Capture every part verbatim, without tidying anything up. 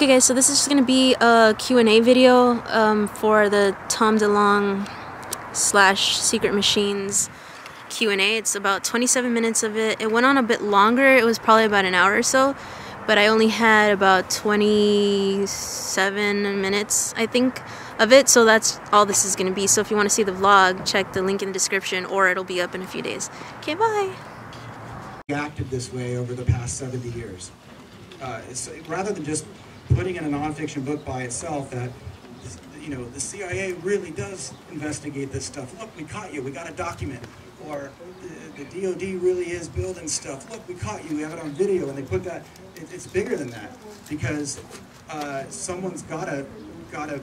Okay guys, so this is just going to be a Q and A video um, for the Tom DeLonge slash Secret Machines Q and A. It's about twenty-seven minutes of it. It went on a bit longer. It was probably about an hour or so, but I only had about twenty-seven minutes, I think, of it, so that's all this is going to be. So if you want to see the vlog, check the link in the description, or it'll be up in a few days. Okay, bye! Acted this way over the past seventy years. Uh, it's, rather than just putting in a nonfiction book by itself that, you know, the C I A really does investigate this stuff. Look, we caught you, we got a document. Or the, the D O D really is building stuff. Look, we caught you, we have it on video. And they put that, it, it's bigger than that, because uh, someone's gotta, gotta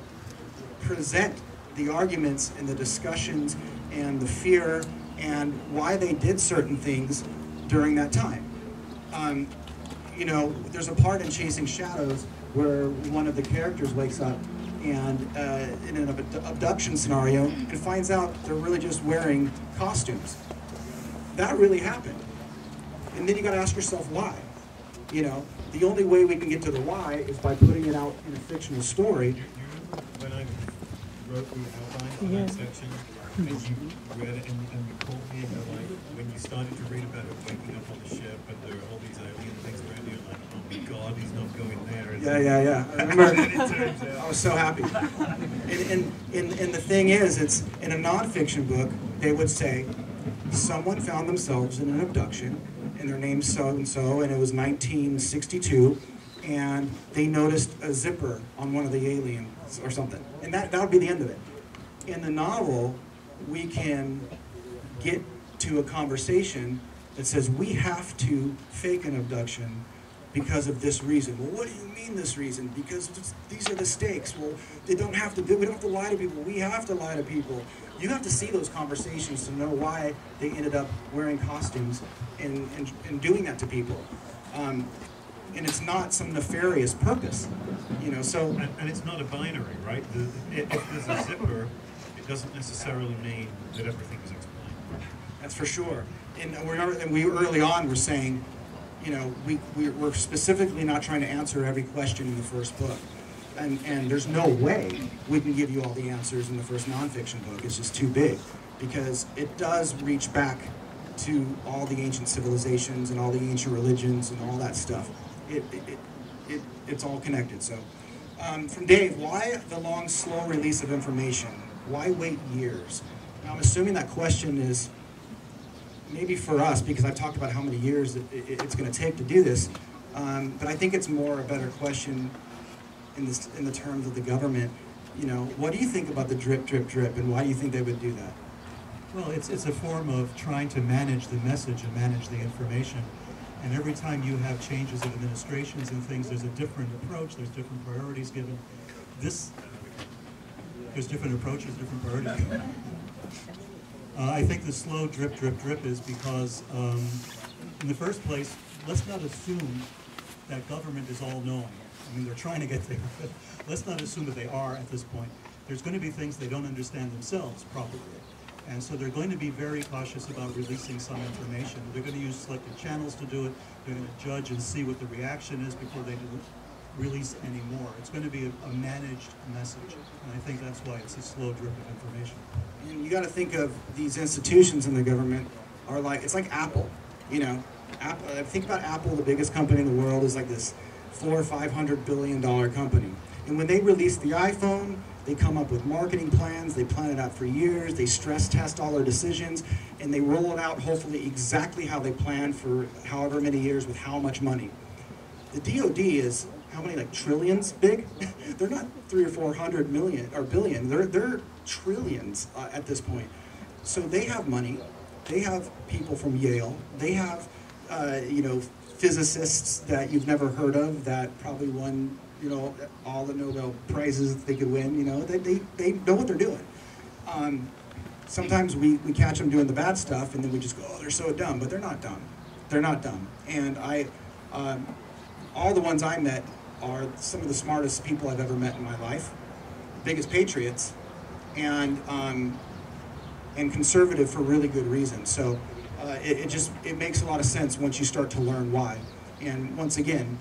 present the arguments and the discussions and the fear and why they did certain things during that time. Um, you know, there's a part in Chasing Shadows where one of the characters wakes up and uh, in an abduction scenario and finds out they're really just wearing costumes. That really happened. And then you gotta ask yourself why. You know, the only way we can get to the why is by putting it out in a fictional story. When I wrote the outline of that section, and you read it and, and you called me and you're like, when you started to read about it waking up on the ship and there are all these alien things around you, you're like, oh my God, he's not going there. Yeah, yeah, yeah. I remember. I was so happy. And, and, and, and the thing is, it's in a nonfiction book, they would say, someone found themselves in an abduction, and their name's so-and-so, and it was nineteen sixty-two, and they noticed a zipper on one of the aliens or something. And that, that would be the end of it. In the novel, we can get to a conversation that says we have to fake an abduction because of this reason. Well, what do you mean this reason? Because these are the stakes. Well, they don't have to do, we don't have to lie to people. We have to lie to people. You have to see those conversations to know why they ended up wearing costumes and, and, and doing that to people. Um, and it's not some nefarious purpose, you know, so... And, and it's not a binary, right? The, if there's a zipper, it doesn't necessarily mean that everything is explained. That's for sure. And we're, and we early on were saying, you know, we, we're specifically not trying to answer every question in the first book. And, and there's no way we can give you all the answers in the first nonfiction book. It's just too big, because it does reach back to all the ancient civilizations and all the ancient religions and all that stuff. It, it, it, it, it's all connected. So, um, from Dave, why the long, slow release of information? Why wait years? Now, I'm assuming that question is maybe for us, because I've talked about how many years it, it, it's going to take to do this, um, but I think it's more a better question in, this, in the terms of the government. You know, what do you think about the drip, drip, drip, and why do you think they would do that? Well, it's, it's a form of trying to manage the message and manage the information. And every time you have changes of administrations and things, there's a different approach, there's different priorities given. This, there's different approaches, different priorities given. Uh, I think the slow drip, drip, drip is because, um, in the first place, let's not assume that government is all-knowing. I mean, they're trying to get there, but let's not assume that they are at this point. There's going to be things they don't understand themselves, probably. And so they're going to be very cautious about releasing some information. They're going to use selected channels to do it. They're going to judge and see what the reaction is before they release any more. It's going to be a, a managed message. And I think that's why it's a slow drip of information. And you got to think of these institutions in the government are like, it's like Apple, you know. Apple, think about Apple, the biggest company in the world, is like this four or five hundred billion dollar company. And when they release the iPhone, they come up with marketing plans, they plan it out for years, they stress test all their decisions, and they roll it out hopefully exactly how they planned for however many years with how much money. The D O D is how many, like trillions big? They're not three or four hundred million or billion, they're, they're trillions uh, at this point. So they have money, they have people from Yale, they have, uh, you know, physicists that you've never heard of that probably won, you know, all the Nobel Prizes that they could win, you know, they, they, they know what they're doing. Um, sometimes we, we catch them doing the bad stuff and then we just go, oh, they're so dumb, but they're not dumb. They're not dumb. And I, um, all the ones I met are some of the smartest people I've ever met in my life, biggest patriots, and, um, and conservative for really good reasons. So uh, it, it just, it makes a lot of sense once you start to learn why. And once again,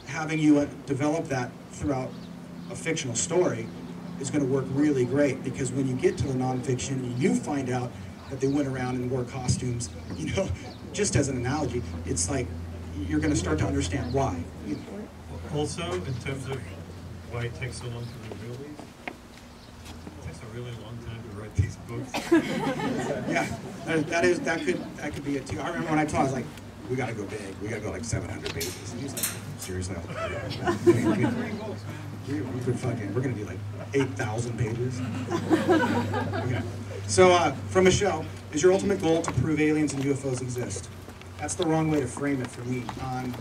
having you uh, develop that throughout a fictional story is going to work really great, because when you get to the nonfiction and you find out that they went around and wore costumes, you know, just as an analogy, it's like you're going to start to understand why. You know. Also, in terms of why it takes so long to reveal these, it takes a really long time to write these books. Yeah, that, that is that could that could be it too. I remember when I told, I was like, we got to go big. We got to go like seven hundred pages. And he's like, seriously? we, we could fucking, we're going to do like eight thousand pages. Okay. So, uh, from Michelle, is your ultimate goal to prove aliens and U F Os exist? That's the wrong way to frame it for me. Um,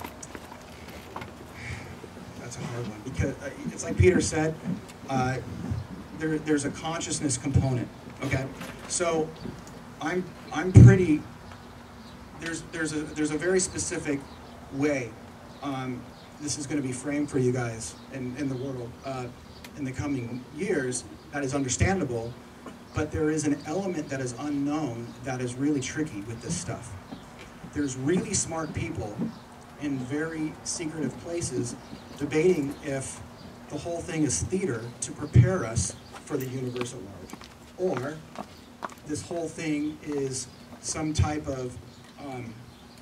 that's a hard one, because uh, it's like Peter said, uh, there, there's a consciousness component. Okay, so I'm I'm pretty. There's there's a there's a very specific way um, this is going to be framed for you guys in in the world uh, in the coming years. That is understandable, but there is an element that is unknown that is really tricky with this stuff. There's really smart people in very secretive places debating if the whole thing is theater to prepare us for the universe at large, or this whole thing is some type of um,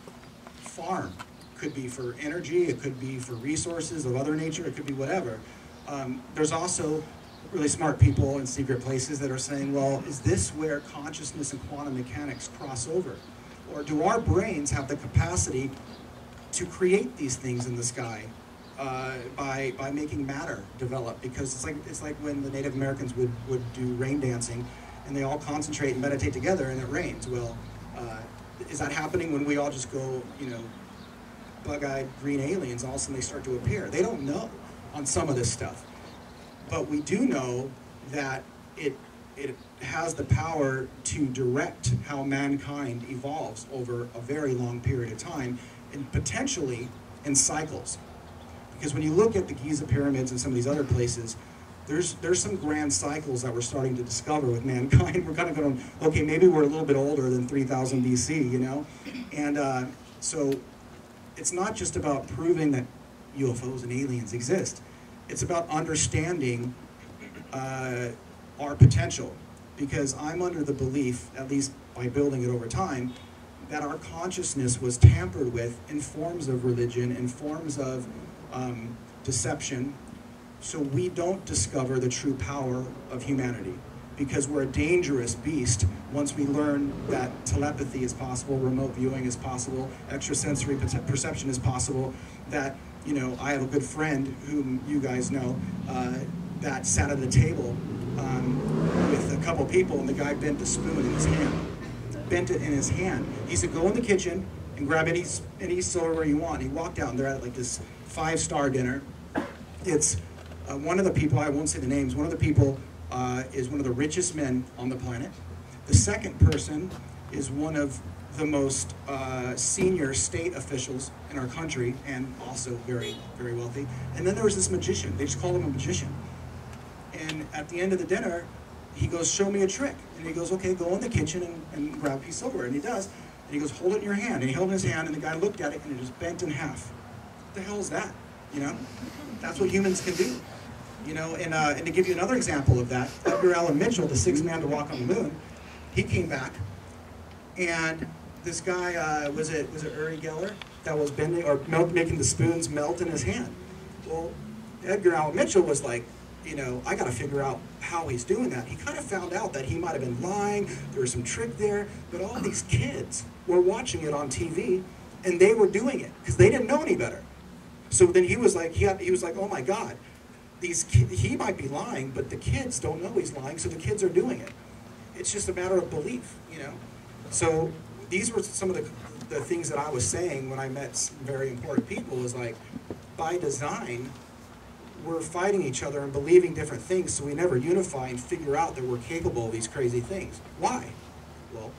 farm. Could be for energy, it could be for resources of other nature, it could be whatever. Um, there's also really smart people in secret places that are saying, well, is this where consciousness and quantum mechanics cross over? Or do our brains have the capacity to create these things in the sky uh, by by making matter develop? Because it's like it's like when the Native Americans would, would do rain dancing, and they all concentrate and meditate together, and it rains. Well, uh, is that happening when we all just go, you know, bug-eyed green aliens, all of a sudden they start to appear? They don't know on some of this stuff. But we do know that it it has the power to direct how mankind evolves over a very long period of time, and potentially in cycles. Because when you look at the Giza pyramids and some of these other places, there's there's some grand cycles that we're starting to discover with mankind. We're kind of going, okay, maybe we're a little bit older than three thousand B C, you know? And uh, so it's not just about proving that U F Os and aliens exist. It's about understanding uh, our potential, because I'm under the belief, at least by building it over time, that our consciousness was tampered with in forms of religion, in forms of um, deception, so we don't discover the true power of humanity, because we're a dangerous beast once we learn that telepathy is possible, remote viewing is possible, extrasensory perception is possible, that, you know, I have a good friend whom you guys know uh, that sat at a table um, with a couple people, and the guy bent a spoon in his hand. Bent it in his hand. He said, go in the kitchen and grab any, any silverware you want. And he walked out, and they're at like this five-star dinner. It's uh, one of the people, I won't say the names, one of the people uh, is one of the richest men on the planet. The second person is one of the most uh, senior state officials in our country, and also very, very wealthy. And then there was this magician. They just called him a magician. And at the end of the dinner, he goes, show me a trick. And he goes, okay, go in the kitchen and, and grab a piece of silverware. And he does. And he goes, hold it in your hand. And he held it in his hand, and the guy looked at it, and it just bent in half. What the hell is that? You know? That's what humans can do. You know, and, uh, and to give you another example of that, Edgar Allan Mitchell, the sixth man to walk on the moon, he came back, and this guy, uh, was it was it Uri Geller, that was bending, or melt, making the spoons melt in his hand. Well, Edgar Allan Mitchell was like, you know, I got to figure out how he's doing that. He kind of found out that he might have been lying, there was some trick there, but all these kids were watching it on T V, and they were doing it, because they didn't know any better. So then he was like, he, had, he was like, oh my God, these ki he might be lying, but the kids don't know he's lying, so the kids are doing it. It's just a matter of belief, you know? So these were some of the, the things that I was saying when I met some very important people, was like, by design, we're fighting each other and believing different things, so we never unify and figure out that we're capable of these crazy things. Why? Well,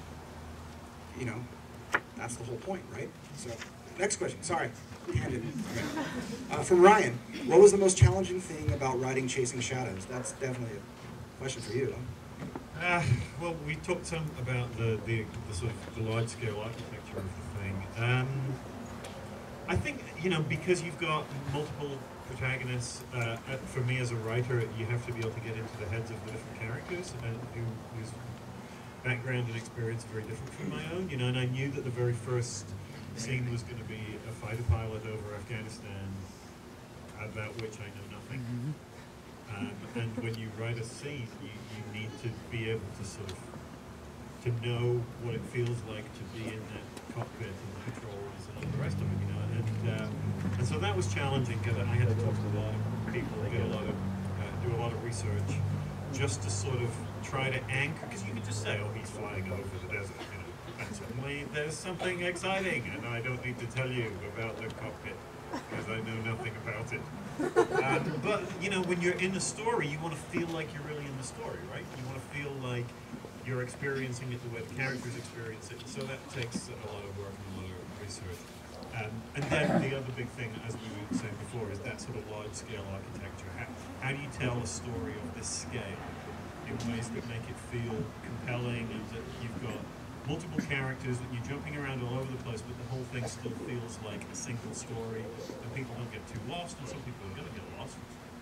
you know, that's the whole point, right? So, next question. Sorry. Handed. Uh, from Ryan, what was the most challenging thing about writing Chasing Shadows? That's definitely a question for you. Huh? Uh, well, we talked some about the, the, the sort of the large-scale architecture of the thing. Um, I think, you know, because you've got multiple protagonists, uh, for me as a writer, you have to be able to get into the heads of the different characters and who, whose background and experience are very different from my own, you know, and I knew that the very first scene was going to be a fighter pilot over Afghanistan, about which I know nothing. Um, and when you write a scene, you, you need to be able to sort of, to know what it feels like to be in that cockpit and the controls and all the rest of it, you know. And, um, and so that was challenging because I had to talk to a lot of people, get a lot of, uh, do a lot of research, just to sort of try to anchor, because you could just say, oh, he's flying over the desert, you know, and suddenly there's something exciting, and I don't need to tell you about the cockpit, because I know nothing about it. Um, but, you know, when you're in the story, you want to feel like you're really in the story, right? You want to feel like you're experiencing it the way the characters experience it, so that takes a lot of work and a lot of research. Um, and then the other big thing, as we were saying before, is that sort of large-scale architecture. How, how do you tell a story of this scale in ways that make it feel compelling, and that you've got multiple characters, that you're jumping around all over the place, but the whole thing still feels like a single story, and people don't get too lost, and some people are going to get lost.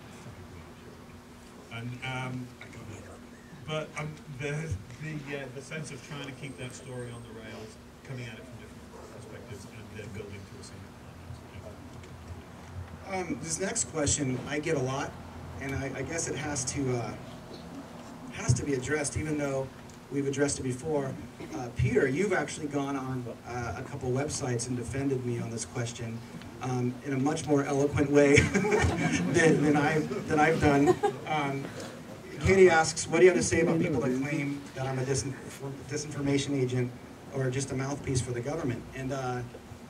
And um, but um, the the uh, the sense of trying to keep that story on the rails, coming at it from different perspectives, and then building to a single climax. Um, this next question I get a lot, and I, I guess it has to uh, has to be addressed, even though we've addressed it before. Uh, Peter, you've actually gone on uh, a couple websites and defended me on this question um, in a much more eloquent way than, than I've than I've done. Um, Katie asks, what do you have to say about people that claim that I'm a disin disinformation agent or just a mouthpiece for the government? And uh,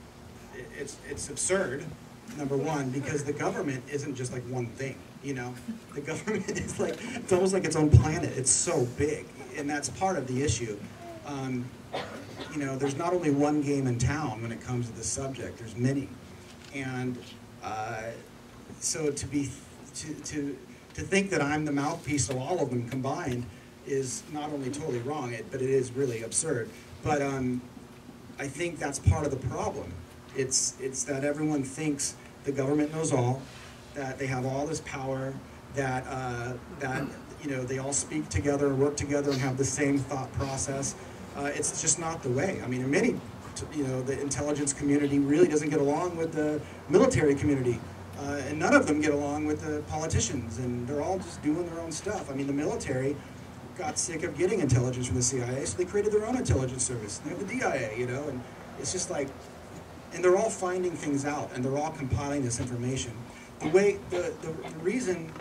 it's it's absurd. Number one, because the government isn't just like one thing, you know? The government is like, it's almost like its own planet. It's so big, and that's part of the issue. Um, you know, there's not only one game in town when it comes to this subject, there's many. And uh, so to be, to, to, to think that I'm the mouthpiece of all of them combined is not only totally wrong, it, but it is really absurd. But um, I think that's part of the problem. It's, it's that everyone thinks the government knows all, that they have all this power, that, uh, that you know, they all speak together, work together, and have the same thought process. Uh, it's just not the way. I mean, in many, you know, the intelligence community really doesn't get along with the military community. Uh, and none of them get along with the politicians, and they're all just doing their own stuff. I mean, the military got sick of getting intelligence from the C I A, so they created their own intelligence service. They have the D I A, you know, and it's just like, and they're all finding things out, and they're all compiling this information. The way, the, the, the reason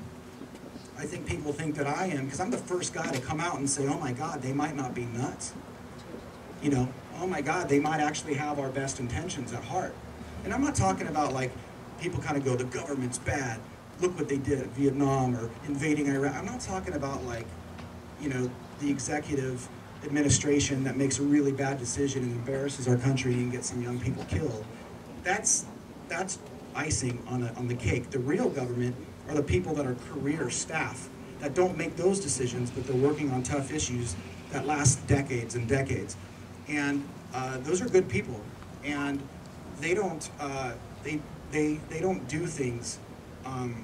I think people think that I am, because I'm the first guy to come out and say, oh my God, they might not be nuts. You know, oh my God, they might actually have our best intentions at heart. And I'm not talking about like, people kind of go, the government's bad, look what they did at Vietnam or invading Iraq. I'm not talking about like, you know, the executive administration that makes a really bad decision and embarrasses our country and gets some young people killed. That's, that's icing on, a, on the cake. The real government are the people that are career staff that don't make those decisions, but they're working on tough issues that last decades and decades. And uh, those are good people, and they don't uh, they they they don't do things um,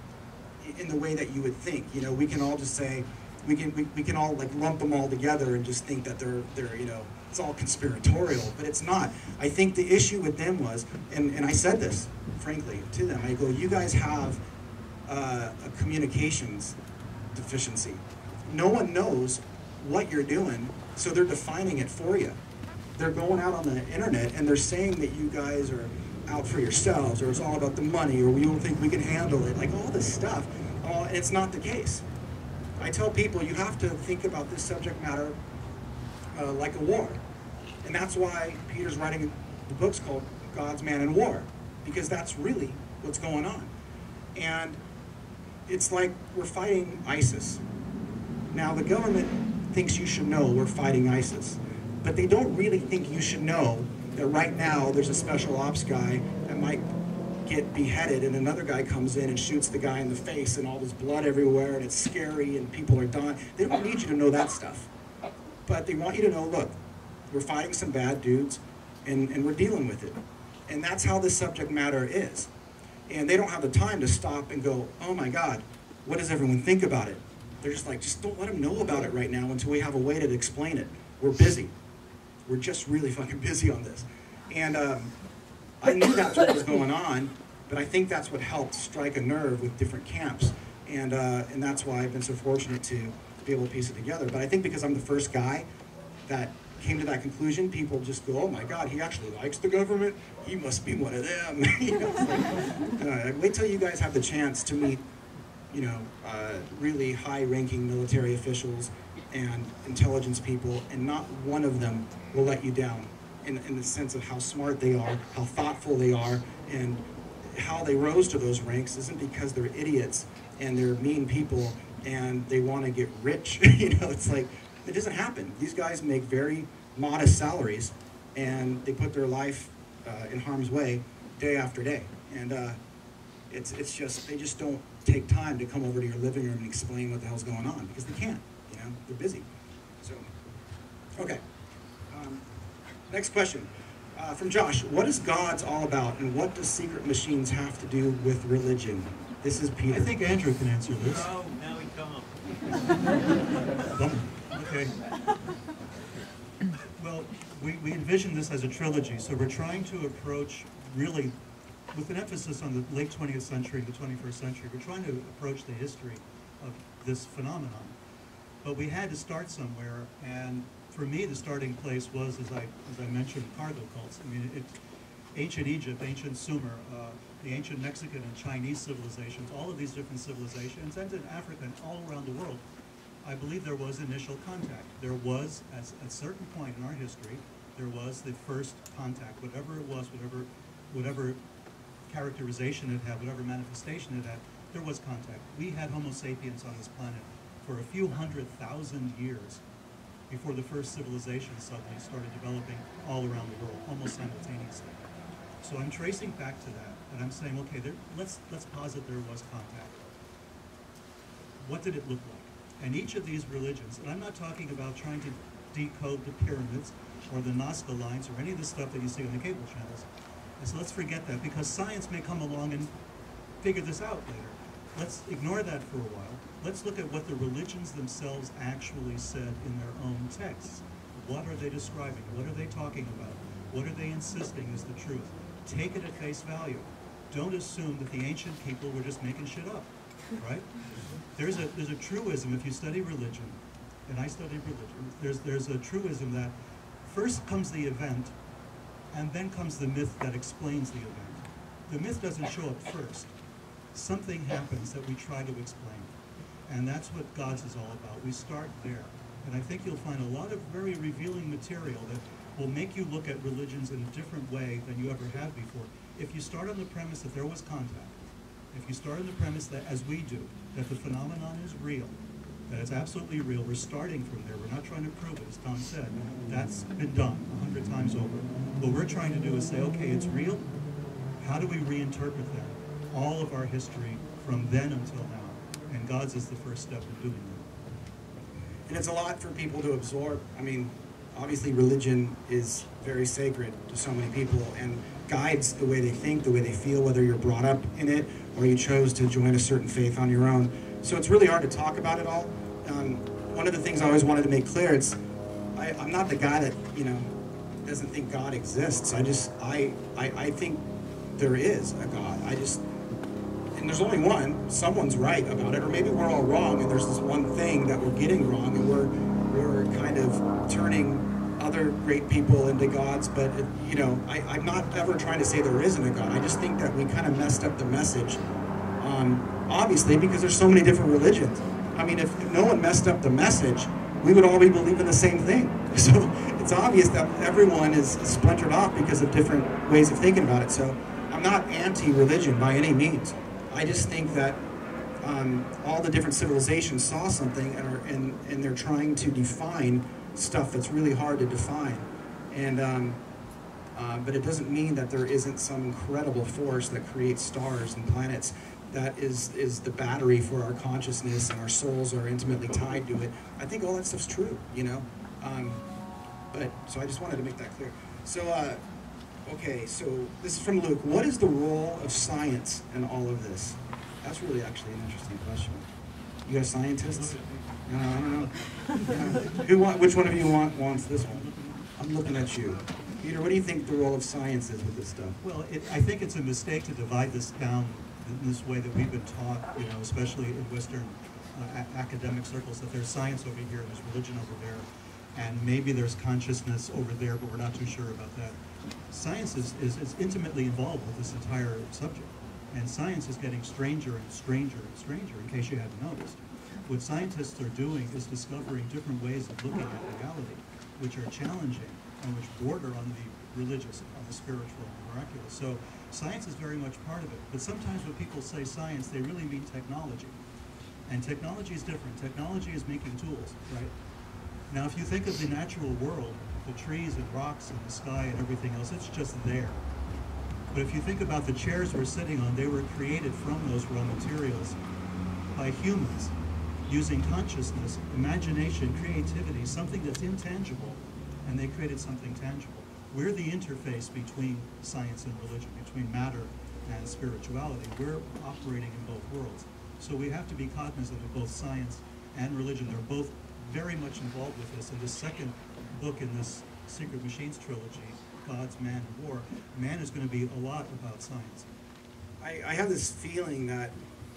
in the way that you would think. You know, we can all just say we can we, we can all like lump them all together and just think that they're they're you know, it's all conspiratorial, but it's not. I think the issue with them was, and and I said this frankly to them. I go, you guys have uh, a communications deficiency. No one knows what you're doing, so they're defining it for you. They're going out on the internet and they're saying that you guys are out for yourselves, or it's all about the money, or we don't think we can handle it, like all this stuff. Uh, and it's not the case. I tell people you have to think about this subject matter uh, like a war. And that's why Peter's writing the book's called God's Man in War, because that's really what's going on. And it's like we're fighting ISIS. Now the government thinks you should know we're fighting ISIS, but they don't really think you should know that right now there's a special ops guy that might get beheaded and another guy comes in and shoots the guy in the face and all this blood everywhere and it's scary and people are dying. They don't need you to know that stuff. But they want you to know, look, we're fighting some bad dudes and, and we're dealing with it. And that's how this subject matter is. And they don't have the time to stop and go, oh my God, what does everyone think about it? They're just like, just don't let them know about it right now until we have a way to explain it. We're busy. We're just really fucking busy on this. And um, I knew that's what was going on, but I think that's what helped strike a nerve with different camps. And, uh, and that's why I've been so fortunate to, to be able to piece it together. But I think because I'm the first guy that came to that conclusion, people just go, oh my God, he actually likes the government? He must be one of them. You know, like, uh, wait till you guys have the chance to meet, you know, uh, really high-ranking military officials and intelligence people, and not one of them will let you down in, in the sense of how smart they are, how thoughtful they are, and how they rose to those ranks isn't because they're idiots and they're mean people and they want to get rich. You know, it's like, it doesn't happen. These guys make very modest salaries and they put their life uh, in harm's way day after day. And uh, it's, it's just, they just don't take time to come over to your living room and explain what the hell's going on because they can't, you know, they're busy. So, okay. Um, next question. Uh, from Josh, what is Gods all about, and what does Secret Machines have to do with religion? This is Peter. I think Andrew can answer this. Oh, now he can't. Okay. Well, we, we envision this as a trilogy, so we're trying to approach really, with an emphasis on the late twentieth century and the twenty-first century, we're trying to approach the history of this phenomenon. But we had to start somewhere, and for me, the starting place was, as I as I mentioned, cargo cults. I mean, it, ancient Egypt, ancient Sumer, uh, the ancient Mexican and Chinese civilizations, all of these different civilizations, and in Africa and all around the world, I believe there was initial contact. There was, as, at a certain point in our history, there was the first contact, whatever it was, whatever, whatever characterization it had, whatever manifestation it had, there was contact. We had Homo sapiens on this planet for a few hundred thousand years before the first civilization suddenly started developing all around the world, almost simultaneously. So I'm tracing back to that, and I'm saying, okay, there, let's, let's posit there was contact. What did it look like? And each of these religions, and I'm not talking about trying to decode the pyramids or the Nazca lines or any of the stuff that you see on the cable channels. And so let's forget that, because science may come along and figure this out later. Let's ignore that for a while. Let's look at what the religions themselves actually said in their own texts. What are they describing? What are they talking about? What are they insisting is the truth? Take it at face value. Don't assume that the ancient people were just making shit up, right? There's a, there's a truism, if you study religion, and I study religion, there's, there's a truism that first comes the event, and then comes the myth that explains the event. The myth doesn't show up first. Something happens that we try to explain. And that's what Gods is all about. We start there. And I think you'll find a lot of very revealing material that will make you look at religions in a different way than you ever have before. If you start on the premise that there was contact, if you start on the premise that, as we do, that the phenomenon is real, that it's absolutely real, we're starting from there. We're not trying to prove it, as Tom said. That's been done a hundred times over. What we're trying to do is say, okay, it's real. How do we reinterpret that? All of our history from then until now. And Gods is the first step in doing that. And it's a lot for people to absorb. I mean, obviously religion is very sacred to so many people and guides the way they think, the way they feel, whether you're brought up in it or you chose to join a certain faith on your own. So it's really hard to talk about it all. Um, one of the things I always wanted to make clear, it's I, I'm not the guy that, you know, doesn't think God exists. I just, I, I, I think there is a God. I just, and there's only one. Someone's right about it, or maybe we're all wrong, and there's this one thing that we're getting wrong, and we're we're kind of turning other great people into gods. But it, you know, I, I'm not ever trying to say there isn't a God. I just think that we kind of messed up the message, um, obviously, because there's so many different religions. I mean, if, if no one messed up the message, we would all be believing the same thing. So it's obvious that everyone is splintered off because of different ways of thinking about it. So I'm not anti-religion by any means. I just think that um, all the different civilizations saw something and, are, and, and they're trying to define stuff that's really hard to define. And, um, uh, but it doesn't mean that there isn't some incredible force that creates stars and planets that is, is the battery for our consciousness, and our souls are intimately tied to it. I think all that stuff's true, you know? Um, but, so I just wanted to make that clear. So, uh, Okay, so this is from Luke. What is the role of science in all of this? That's really actually an interesting question. You guys scientists? No, I don't know. Yeah. Who want, which one of you want, wants this one? I'm looking at you. Peter, what do you think the role of science is with this stuff? Well, it, I think it's a mistake to divide this down in this way that we've been taught, you know, especially in Western uh, a academic circles, that there's science over here and there's religion over there, and maybe there's consciousness over there, but we're not too sure about that. Science is, is, is intimately involved with this entire subject, and science is getting stranger and stranger and stranger, in case you hadn't noticed. What scientists are doing is discovering different ways of looking at reality, which are challenging and which border on the religious, on the spiritual, and miraculous. So science is very much part of it. But sometimes when people say science, they really mean technology. And technology is different. Technology is making tools, right? Now, if you think of the natural world, the trees and rocks and the sky and everything else, it's just there. But if you think about the chairs we're sitting on, they were created from those raw materials by humans, using consciousness, imagination, creativity, something that's intangible, and they created something tangible. We're the interface between science and religion, between matter and spirituality. We're operating in both worlds. So we have to be cognizant of both science and religion. They're both very much involved with this. And the second book in this Secret Machines trilogy, Gods, Man, and War, man is going to be a lot about science. I, I have this feeling that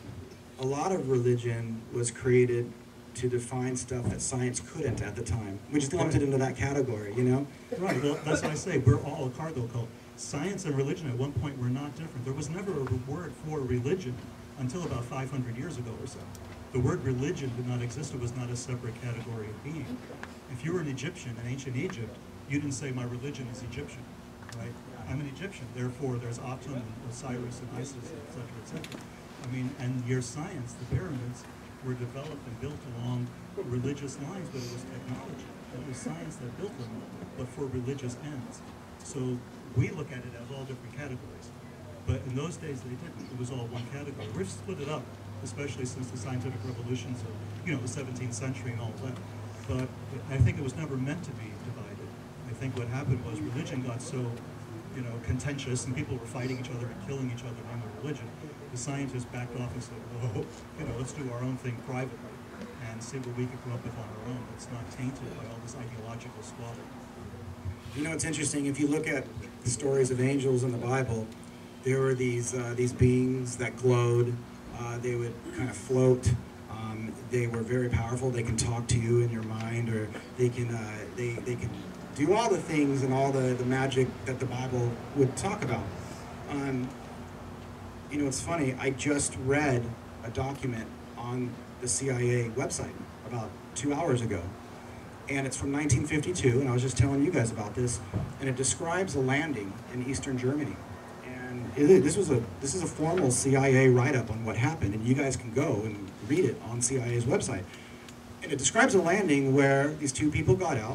a lot of religion was created to define stuff that science couldn't at the time. We just lumped it into that category, you know? Right, well, that's why I say we're all a cargo cult. Science and religion at one point were not different. There was never a word for religion until about five hundred years ago or so. The word religion did not exist. It was not a separate category of being. If you were an Egyptian in ancient Egypt, you didn't say my religion is Egyptian, right? I'm an Egyptian, therefore there's Atum and Osiris and Isis, et cetera, et cetera. I mean, and your science, the pyramids, were developed and built along religious lines, but it was technology. It was science that built them, but for religious ends. So we look at it as all different categories. But in those days they didn't. It was all one category. We've split it up, especially since the scientific revolutions of, you know, the seventeenth century and all of that. But I think it was never meant to be divided. I think what happened was religion got so, you know, contentious, and people were fighting each other and killing each other in the name of religion. The scientists backed off and said, "Whoa, you know, let's do our own thing privately and see what we can come up with on our own. It's not tainted by all this ideological squalor." You know, it's interesting. If you look at the stories of angels in the Bible, there were these uh, these beings that glowed. Uh, they would kind of float. Um, they were very powerful. They can talk to you in your mind, or they can uh, they they can do all the things and all the the magic that the Bible would talk about. Um, you know, it's funny. I just read a document on the C I A website about two hours ago, and it's from nineteen fifty-two. And I was just telling you guys about this, and it describes a landing in Eastern Germany. And it, this was a this is a formal C I A write-up on what happened, and you guys can go and read it on C I A's website. And it describes a landing where these two people got out,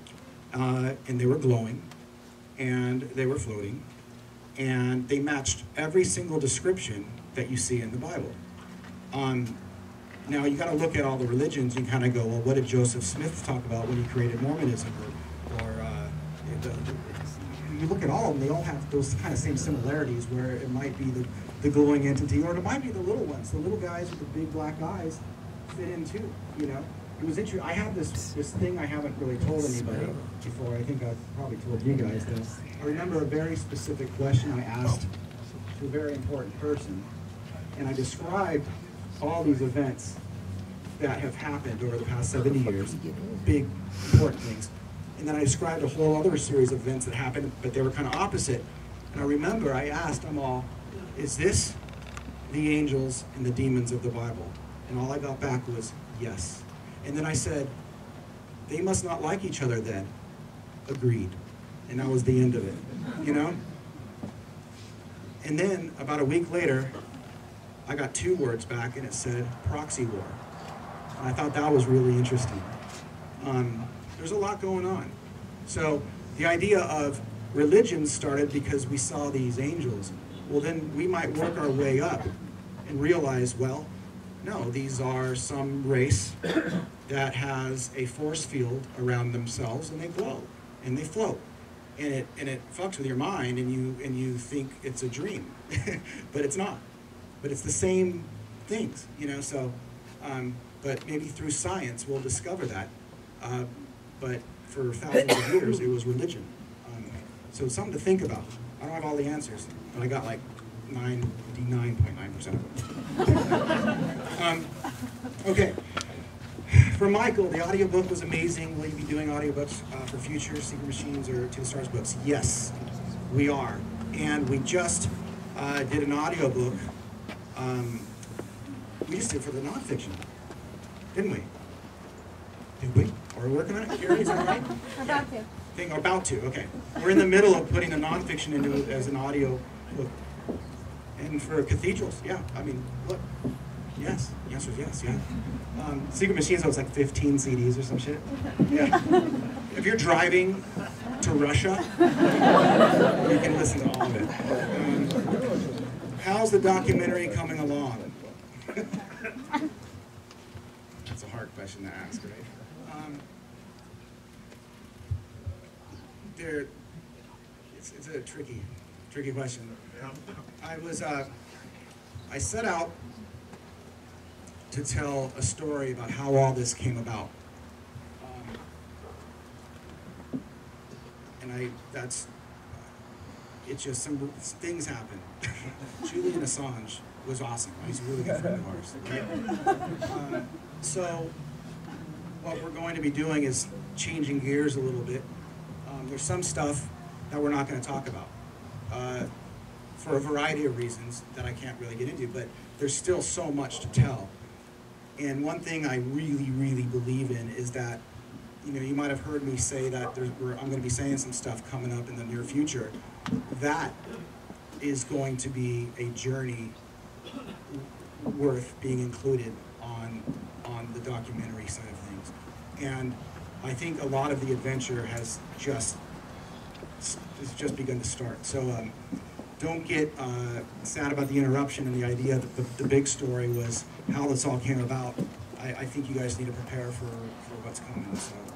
uh, and they were glowing, and they were floating, and they matched every single description that you see in the Bible. Um, now you got to look at all the religions and kind of go, well, what did Joseph Smith talk about when he created Mormonism, or, or uh, the, the, you look at all of them, they all have those kind of same similarities, where it might be the, the glowing entity, or it might be the little ones. The little guys with the big black eyes fit in too, you know? It was interesting. I have this, this thing I haven't really told anybody before. I think I've probably told you guys this. I remember a very specific question I asked to a very important person, and I described all these events that have happened over the past seventy years, big, important things. And then I described a whole other series of events that happened, but they were kind of opposite. And I remember I asked them all, is this the angels and the demons of the Bible? And all I got back was, yes. And then I said, they must not like each other then. Agreed. And that was the end of it, you know? And then, about a week later, I got two words back, and it said, proxy war. And I thought that was really interesting. Um, There's a lot going on. So the idea of religion started because we saw these angels. Well, then we might work our way up and realize, well, no, these are some race that has a force field around themselves, and they glow and they float. and it and it fucks with your mind, and you and you think it's a dream, but it's not. But it's the same things, you know. So, um, but maybe through science we'll discover that. Uh, but for thousands of years, it was religion. Um, so it's something to think about. I don't have all the answers, but I got like ninety-nine point nine percent of them. um, okay. For Michael, the audiobook was amazing. Will you be doing audiobooks uh, for future Secret Machines or To the Stars books? Yes, we are. And we just uh, did an audiobook. Um, we just did for the nonfiction, didn't we? Did we? Are we working on it? Carrie, is that right? We're about to. Think, about to, okay. We're in the middle of putting the nonfiction into it as an audio book. And for cathedrals, yeah. I mean, look. Yes, the answer is yes, yeah. Um, Secret Machines, though, it's like fifteen C Ds or some shit. Yeah. If you're driving to Russia, you can listen to all of it. Um, how's the documentary coming along? That's a hard question to ask, right? Um, there, it's, it's a tricky, tricky question. I was, uh, I set out to tell a story about how all this came about. Um, and I, that's, it's just some things happen. Julian Assange was awesome. He's a really good friend of ours. Right? Um, so what we're going to be doing is changing gears a little bit. Um, there's some stuff that we're not going to talk about uh, for a variety of reasons that I can't really get into, but there's still so much to tell. And one thing I really, really believe in is that, you know, you might have heard me say that there's, I'm going to be saying some stuff coming up in the near future. That is going to be a journey worth being included on, on the documentary side of things. And I think a lot of the adventure has just, has just begun to start. So um, don't get uh, sad about the interruption and the idea that the, the big story was how this all came about. I, I think you guys need to prepare for, for what's coming. So.